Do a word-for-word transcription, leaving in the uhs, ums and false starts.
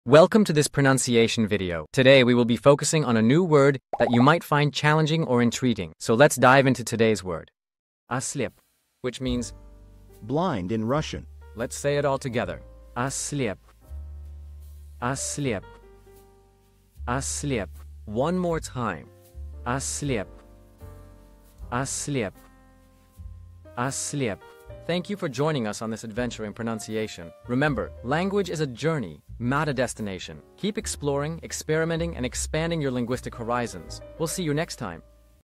Welcome to this pronunciation video. Today we will be focusing on a new word that you might find challenging or intriguing. So let's dive into today's word. Oslep, which means blind in Russian. Let's say it all together. Oslep. Oslep. Oslep. One more time. Oslep. Oslep. Oslep. Thank you for joining us on this adventure in pronunciation. Remember, language is a journey, not a destination. Keep exploring, experimenting, and expanding your linguistic horizons. We'll see you next time.